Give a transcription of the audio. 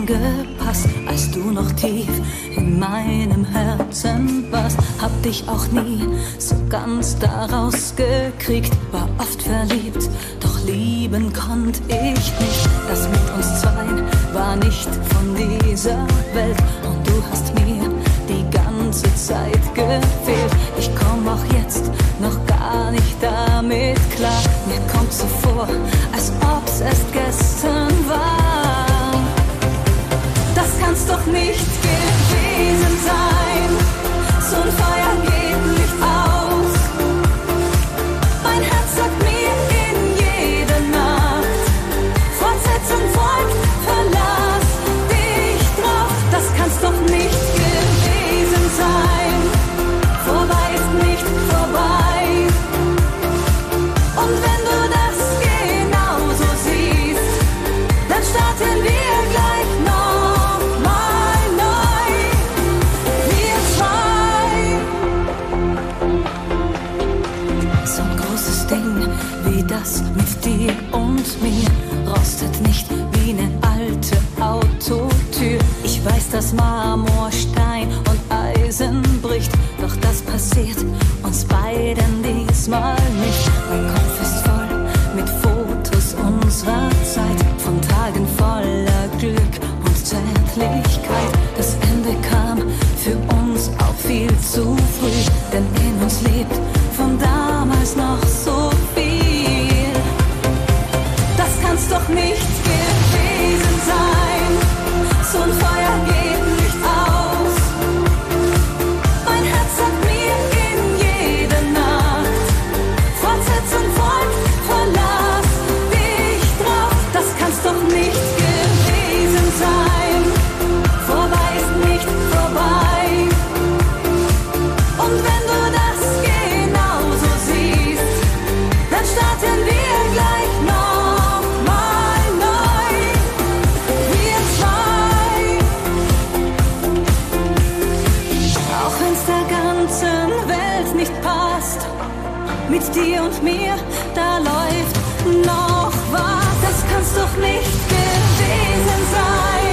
angepasst, als du noch tief in meinem Herzen warst. Hab dich auch nie so ganz daraus gekriegt, war oft verliebt, doch lieben konnt ich nicht. Das mit uns zweien war nicht von dieser Welt und du hast mir die ganze Zeit gefehlt. Ich komm auch jetzt noch gar nicht damit klar. Mir kommt so vor, als ob's erst gestern war. Das kann's doch nicht gewesen sein. So ein Feuer geht nicht aus. Mein Herz sagt mir in jeder Nacht: Fortsetzung folgt, verlass dich drauf. Das kann's doch nicht gewesen sein. Vorbei ist nicht vorbei. Und wenn du das genauso siehst, dann starten wir gleich noch mal neu. Wir zwei. So ein großes Ding wie das mit dir und mir rostet nicht wie eine alte Autotür. Ich weiß, dass Marmor, Stein und Eisen bricht, doch das passiert uns beiden diesmal nicht. Mein Kopf ist voll mit Fotos unserer Zeit, von Tagen voller Glück und Zärtlichkeit. Das Ende kam für uns auch viel zu früh, denn in uns lebt von damals noch so viel. Das kann's doch nicht gewesen sein. So ein Feuer geht nicht aus. Mein Herz sagt mir in jeder Nacht: Fortsetzung folgt, verlass dich drauf. Das kann's doch nicht gewesen sein. Vorbei ist nicht vorbei. Und wenn du das genauso siehst, dann starten wir gleich noch mal neu. Wir zwei. Auch wenn's der ganzen Welt nicht passt, mit dir und mir, da läuft noch was. Das kann's doch nicht gewesen sein.